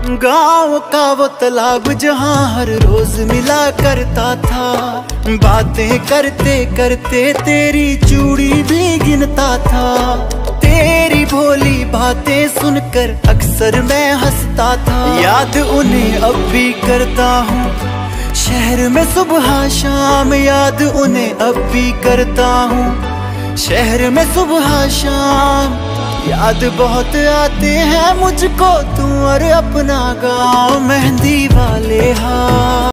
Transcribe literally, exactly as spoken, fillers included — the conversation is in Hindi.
गाँव का वो तालाब जहाँ हर रोज मिला करता था, बातें करते करते तेरी चूड़ी भी गिनता था। तेरी भोली बातें सुनकर अक्सर मैं हंसता था, याद उन्हें अब भी करता हूँ शहर में सुबह शाम, याद उन्हें अब भी करता हूँ शहर में सुबह शाम। याद बहुत आते हैं मुझको तू और अपना गाँव, मेहंदी वाले हाथ।